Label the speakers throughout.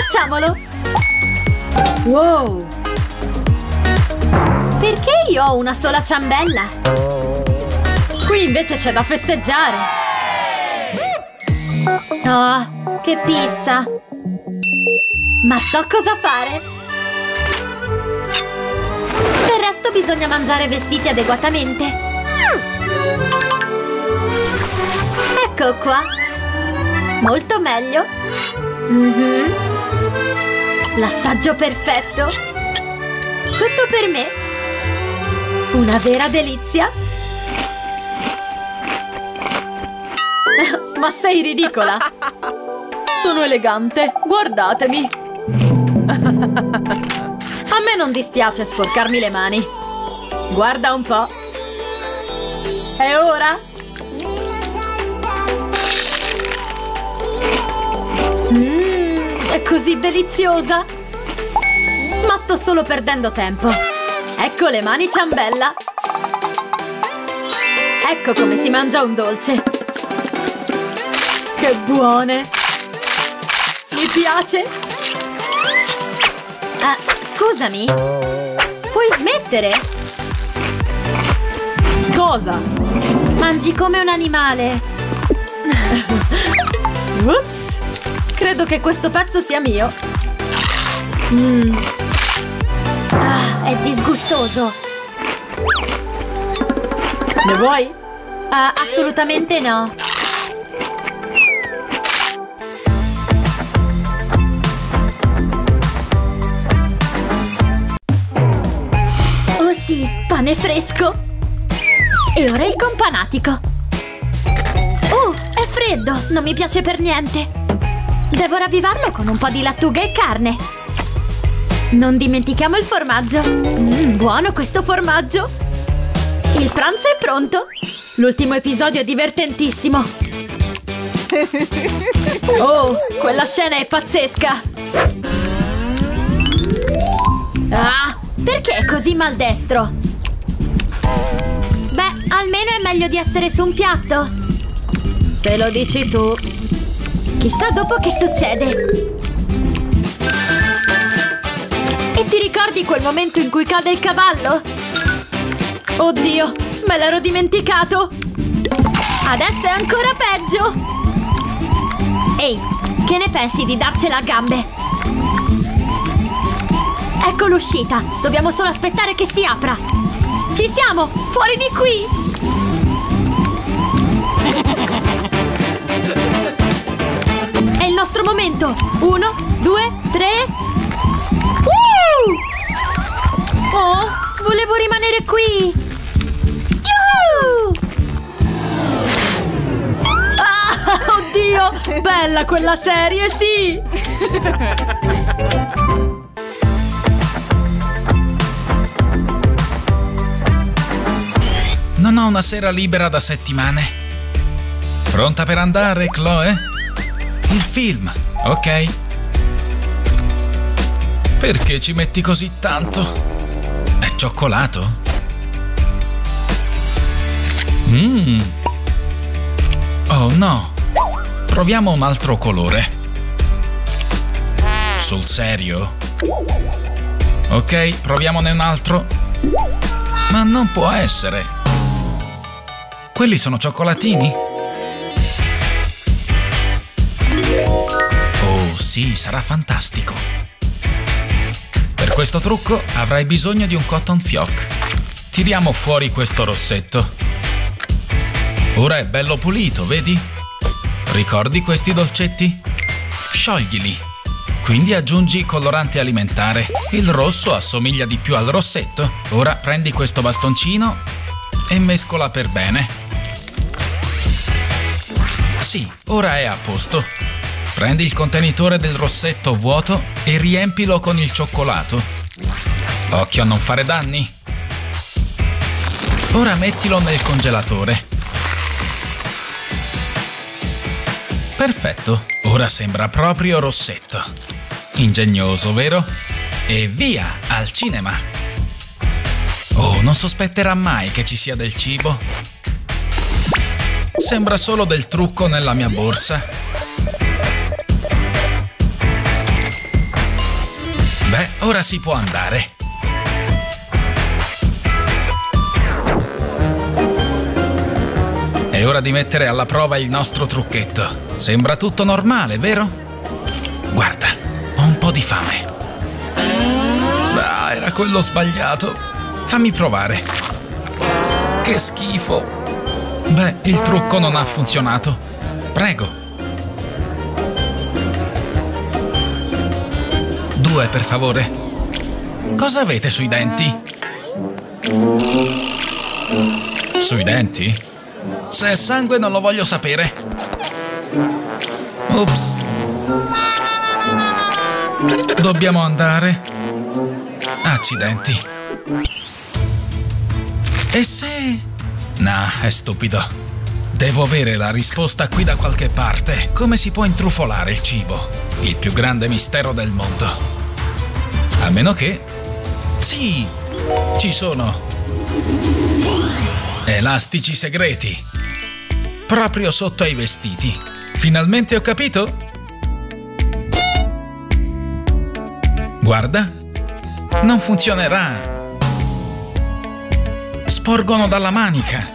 Speaker 1: Facciamolo! Wow! Perché io ho una sola ciambella? Qui invece c'è da festeggiare! Oh, che pizza! Ma so cosa fare! Del resto bisogna mangiare vestiti adeguatamente! Ecco qua! Molto meglio! L'assaggio perfetto! Tutto per me! Una vera delizia! Ma sei ridicola! Sono elegante! Guardatemi! A me non dispiace sporcarmi le mani! Guarda un po'! È ora! È così deliziosa! Ma sto solo perdendo tempo! Ecco le mani ciambella! Ecco come si mangia un dolce! Che buone! Mi piace! Scusami? Puoi smettere? Cosa? Mangi come un animale! Ups! Credo che questo pezzo sia mio! È disgustoso! Ne vuoi? Assolutamente no! Oh sì, pane fresco! E ora il companatico! Oh, è freddo! Non mi piace per niente! Devo ravvivarlo con un po' di lattuga e carne! Non dimentichiamo il formaggio! Buono questo formaggio! Il pranzo è pronto! L'ultimo episodio è divertentissimo! Oh, quella scena è pazzesca! Ah, perché è così maldestro? Beh, almeno è meglio di essere su un piatto! Se lo dici tu! Chissà dopo che succede! E ti ricordi quel momento in cui cade il cavallo? Oddio, me l'ero dimenticato! Adesso è ancora peggio! Ehi, che ne pensi di darcela a gambe? Ecco l'uscita! Dobbiamo solo aspettare che si apra! Ci siamo! Fuori di qui! È il nostro momento! 1, 2, 3... Oh, volevo rimanere qui! Yuhu! Ah, oddio! Bella quella serie, sì!
Speaker 2: Non ho una sera libera da settimane. Pronta per andare, Chloe? Il film, ok? Perché ci metti così tanto? È cioccolato? Oh no! Proviamo un altro colore. Sul serio? Ok, proviamone un altro. Ma non può essere. Quelli sono cioccolatini? Oh sì, sarà fantastico. Per questo trucco avrai bisogno di un cotton fioc. Tiriamo fuori questo rossetto. Ora è bello pulito, vedi? Ricordi questi dolcetti? Scioglili. Quindi aggiungi colorante alimentare. Il rosso assomiglia di più al rossetto. Ora prendi questo bastoncino e mescola per bene. Sì, ora è a posto. Prendi il contenitore del rossetto vuoto e riempilo con il cioccolato. Occhio a non fare danni. Ora mettilo nel congelatore. Perfetto, ora sembra proprio rossetto. Ingegnoso, vero? E via, al cinema! Oh, non sospetterà mai che ci sia del cibo. Sembra solo del trucco nella mia borsa. Ora si può andare. È ora di mettere alla prova il nostro trucchetto. Sembra tutto normale, vero? Guarda, ho un po' di fame. Ah, era quello sbagliato. Fammi provare. Che schifo. Beh, il trucco non ha funzionato. Prego. 2, per favore. Cosa avete sui denti? Sui denti? Se è sangue non lo voglio sapere. Ops. Dobbiamo andare. Accidenti. E se... No, è stupido. Devo avere la risposta qui da qualche parte. Come si può intrufolare il cibo? Il più grande mistero del mondo. A meno che... Sì! Ci sono! Elastici segreti! Proprio sotto ai vestiti. Finalmente ho capito? Guarda! Non funzionerà! Sporgono dalla manica!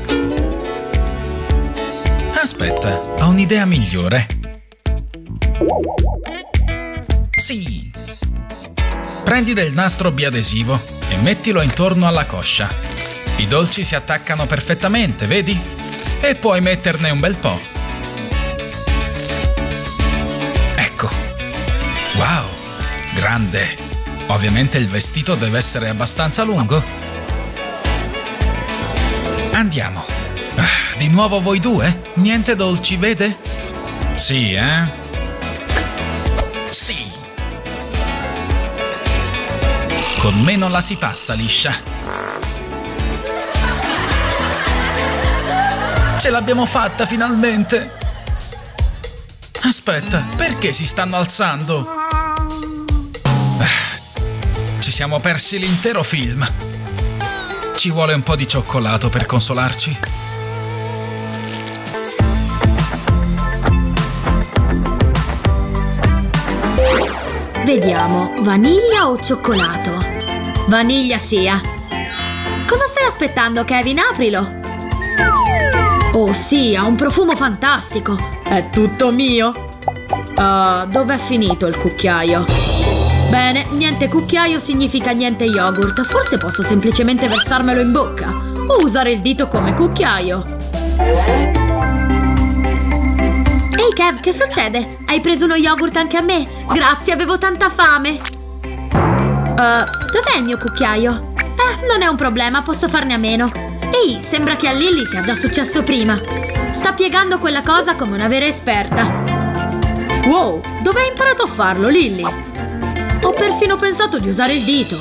Speaker 2: Aspetta, ho un'idea migliore. Sì! Prendi del nastro biadesivo e mettilo intorno alla coscia. I dolci si attaccano perfettamente, vedi? E puoi metterne un bel po'. Ecco. Wow! Grande! Ovviamente il vestito deve essere abbastanza lungo. Andiamo. Di nuovo voi due? Niente dolci, vede? Sì, eh? Sì! Con me non la si passa liscia. Ce l'abbiamo fatta finalmente! Aspetta, perché si stanno alzando? Ci siamo persi l'intero film. Ci vuole un po' di cioccolato per consolarci.
Speaker 1: Vediamo, vaniglia o cioccolato? Vaniglia sia. Cosa stai aspettando, Kevin? Aprilo! Oh sì, ha un profumo fantastico! È tutto mio! Dov'è finito il cucchiaio? Bene, niente cucchiaio significa niente yogurt. Forse posso semplicemente versarmelo in bocca o usare il dito come cucchiaio. Ehi Kev, che succede? Hai preso uno yogurt anche a me? Grazie, avevo tanta fame. Dov'è il mio cucchiaio? Non è un problema, posso farne a meno. Ehi, sembra che a Lily sia già successo prima. Sta piegando quella cosa come una vera esperta. Wow, dove hai imparato a farlo, Lily? Ho perfino pensato di usare il dito.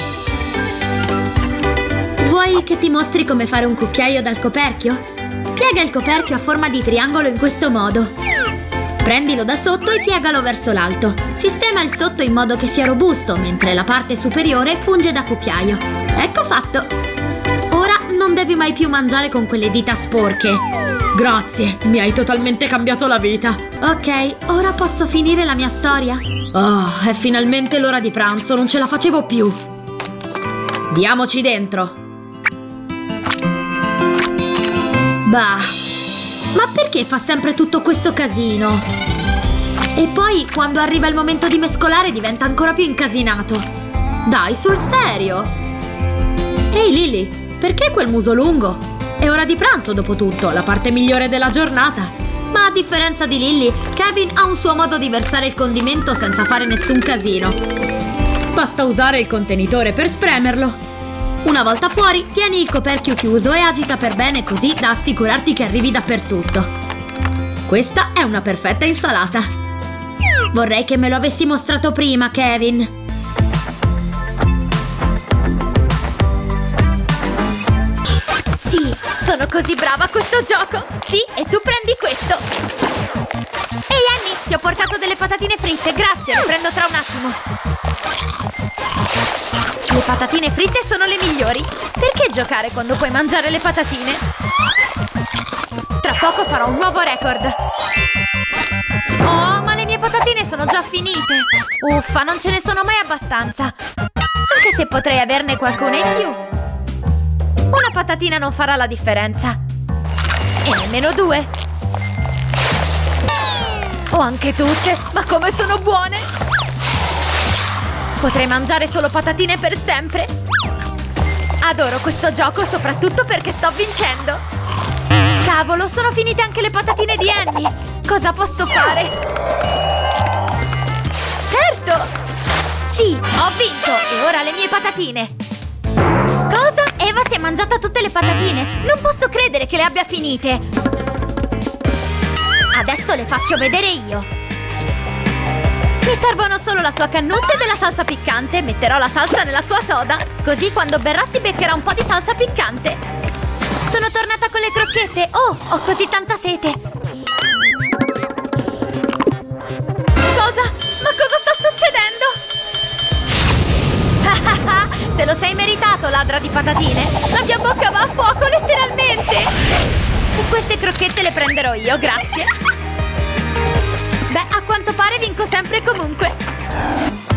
Speaker 1: Vuoi che ti mostri come fare un cucchiaio dal coperchio? Piega il coperchio a forma di triangolo in questo modo. Prendilo da sotto e piegalo verso l'alto. Sistema il sotto in modo che sia robusto, mentre la parte superiore funge da cucchiaio. Ecco fatto! Ora non devi mai più mangiare con quelle dita sporche. Grazie, mi hai totalmente cambiato la vita. Ok, ora posso finire la mia storia? Oh, è finalmente l'ora di pranzo, non ce la facevo più. Diamoci dentro. Bah, ma perché fa sempre tutto questo casino? E poi, quando arriva il momento di mescolare, diventa ancora più incasinato. Dai, sul serio? Ehi Lily, perché quel muso lungo? È ora di pranzo, dopo tutto, la parte migliore della giornata. Ma a differenza di Lily, Kevin ha un suo modo di versare il condimento senza fare nessun casino. Basta usare il contenitore per spremerlo. Una volta fuori, tieni il coperchio chiuso e agita per bene così da assicurarti che arrivi dappertutto. Questa è una perfetta insalata. Vorrei che me lo avessi mostrato prima, Kevin. Sì, sono così brava a questo gioco. Sì, e tu prendi questo. Ehi Annie, ti ho portato delle patatine fritte, grazie, le prendo tra un attimo. Le patatine fritte sono le migliori. Perché giocare quando puoi mangiare le patatine? Tra poco farò un nuovo record. Oh, ma le mie patatine sono già finite. Uffa, non ce ne sono mai abbastanza. se potrei averne qualcuna in più. Una patatina non farà la differenza. E nemmeno due. O anche tutte, ma come sono buone! Potrei mangiare solo patatine per sempre. Adoro questo gioco soprattutto perché sto vincendo. Cavolo, sono finite anche le patatine di Andy. Cosa posso fare? Certo! Sì, ho vinto! E ora le mie patatine! Cosa? Eva si è mangiata tutte le patatine! Non posso credere che le abbia finite! Adesso le faccio vedere io! Mi servono solo la sua cannuccia e della salsa piccante. Metterò la salsa nella sua soda, così quando berrà si beccherà un po' di salsa piccante. Sono tornata con le crocchette! Oh, ho così tanta sete! Cosa? Ma cosa sta succedendo? Te lo sei meritato, ladra di patatine! La mia bocca va a fuoco, letteralmente! E queste crocchette le prenderò io, grazie! Beh, a quanto pare vinco sempre e comunque!